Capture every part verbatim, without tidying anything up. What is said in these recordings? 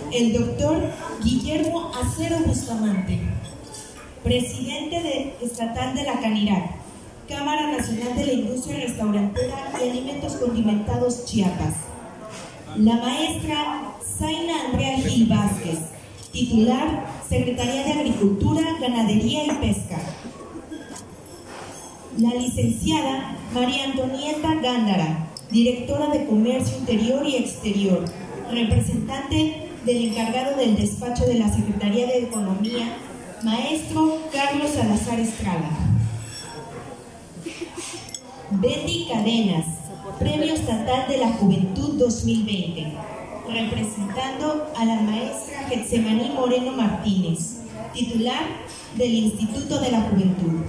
el doctor Guillermo Acero Bustamante, presidente de, estatal de la Canirac, Cámara Nacional de la Industria Restaurantera y Alimentos Condimentados Chiapas. La maestra Zaina Andrea Gil Vázquez, titular, Secretaría de Agricultura, Ganadería y Pesca. La licenciada María Antonieta Gándara, directora de Comercio Interior y Exterior, representante del encargado del despacho de la Secretaría de Economía, maestro Carlos Salazar Estrada. Betty Cadenas, Premio Estatal de la Juventud dos mil veinte, representando a la maestra Getsemaní Moreno Martínez, titular del Instituto de la Juventud.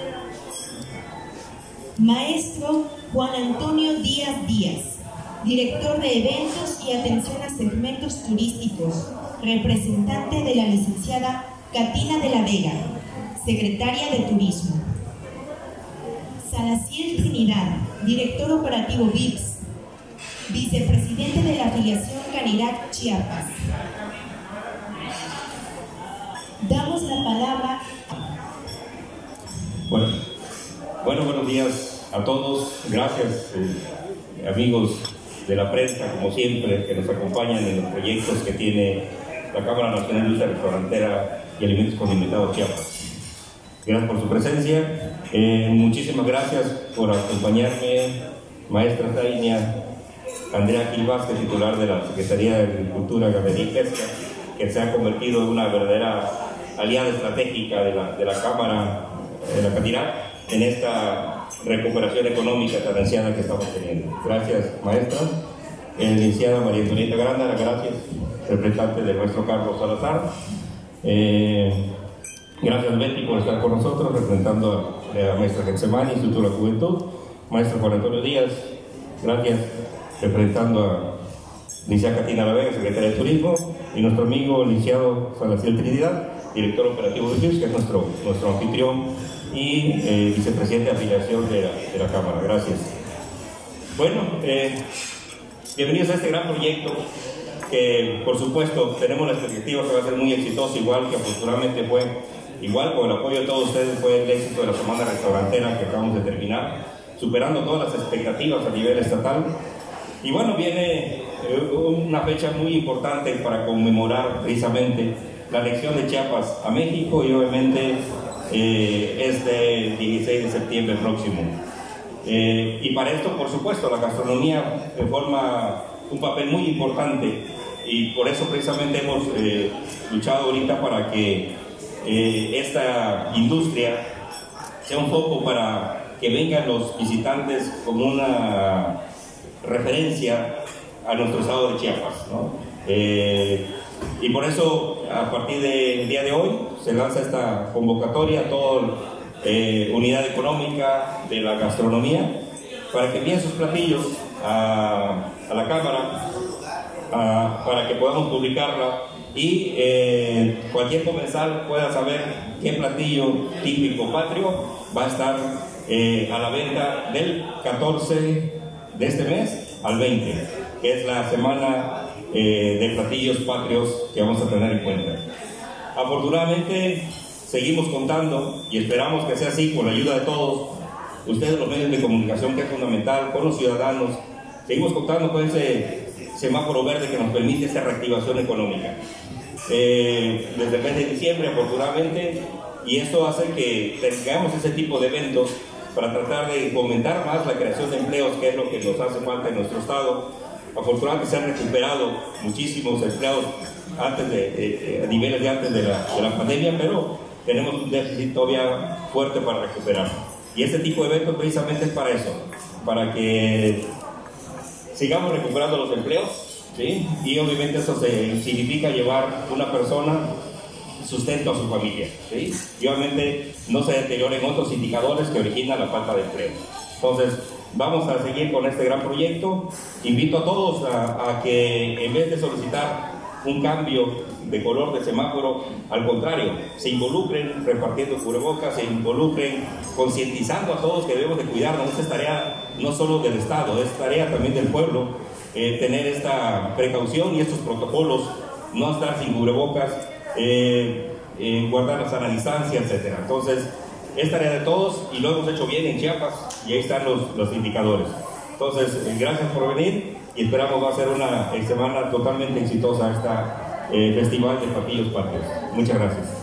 Maestro Juan Antonio Díaz Díaz, director de Eventos y Atención a Segmentos Turísticos, representante de la licenciada Catina de la Vega, secretaria de Turismo. Salaciel Trinidad, director operativo V I P S, vicepresidente de la afiliación Canirac Chiapas. Damos la palabra. Bueno, bueno buenos días a todos. Gracias, eh, amigos de la prensa, como siempre, que nos acompañan en los proyectos que tiene la Cámara Nacional de Industria Restaurantera y Alimentos Condimentados Chiapas. Gracias por su presencia. Eh, muchísimas gracias por acompañarme, maestra Zaina Andrea Gil Vázquez, titular de la Secretaría de Agricultura, Ganadería y Pesca, que se ha convertido en una verdadera aliada estratégica de la, de la Cámara de la Canirac en esta recuperación económica tan ansiada que estamos teniendo. Gracias, maestra. Eh, licenciada María Antonieta Gándara, gracias, representante del maestro Carlos Salazar. Eh, Gracias, Betty, por estar con nosotros, representando a la maestra Getsemaní, Instituto de la Juventud. Maestro Juan Antonio Díaz, gracias, representando a licenciada Catina La Vega, secretaria de Turismo, y nuestro amigo licenciado Salaciel Trinidad, director operativo de V I P S, que es nuestro, nuestro anfitrión y eh, vicepresidente de afiliación de la, de la Cámara. Gracias. Bueno, eh, bienvenidos a este gran proyecto que, por supuesto, tenemos la expectativa que va a ser muy exitoso, igual que afortunadamente fue. Igual, con el apoyo de todos ustedes, fue el éxito de la Semana Restaurantera que acabamos de terminar, superando todas las expectativas a nivel estatal. Y bueno, viene eh, una fecha muy importante para conmemorar precisamente la anexión de Chiapas a México, y obviamente eh, este dieciséis de septiembre próximo. Eh, y para esto, por supuesto, la gastronomía forma un papel muy importante, y por eso precisamente hemos eh, luchado ahorita para que Eh, esta industria sea un foco para que vengan los visitantes como una referencia a nuestro estado de Chiapas, ¿no? Eh, y por eso, a partir del día de hoy, se lanza esta convocatoria a toda eh, unidad económica de la gastronomía para que envíen sus platillos a, a la Cámara, a, para que podamos publicarla y eh, cualquier comensal pueda saber qué platillo típico patrio va a estar eh, a la venta del catorce de este mes al veinte, que es la semana eh, de platillos patrios que vamos a tener en cuenta. Afortunadamente seguimos contando, y esperamos que sea así, con la ayuda de todos ustedes, los medios de comunicación, que es fundamental, con los ciudadanos. Seguimos contando con ese semáforo verde que nos permite esta reactivación económica. Eh, desde el mes de diciembre, afortunadamente, y esto hace que tengamos ese tipo de eventos para tratar de fomentar más la creación de empleos, que es lo que nos hace falta en nuestro estado. Afortunadamente se han recuperado muchísimos empleados antes de, de, de niveles de antes de la, de la pandemia, pero tenemos un déficit todavía fuerte para recuperar. Y este tipo de eventos precisamente es para eso, para que sigamos recuperando los empleos, ¿sí? Y obviamente eso se, significa llevar una persona sustento a su familia, ¿sí? Y obviamente no se deterioren otros indicadores que originan la falta de empleo. Entonces, vamos a seguir con este gran proyecto. Invito a todos a, a que, en vez de solicitar un cambio de color de semáforo, al contrario, se involucren repartiendo cubrebocas, se involucren concientizando a todos que debemos de cuidarnos. Esta es tarea no solo del Estado, es tarea también del pueblo, eh, tener esta precaución y estos protocolos no estar sin cubrebocas, eh, eh, guardar la sana distancia, etcétera. Entonces, es tarea de todos y lo hemos hecho bien en Chiapas y ahí están los, los indicadores. Entonces, eh, gracias por venir y esperamos va a ser una eh, semana totalmente exitosa esta eh, Festival de Platillos Patrios. Muchas gracias.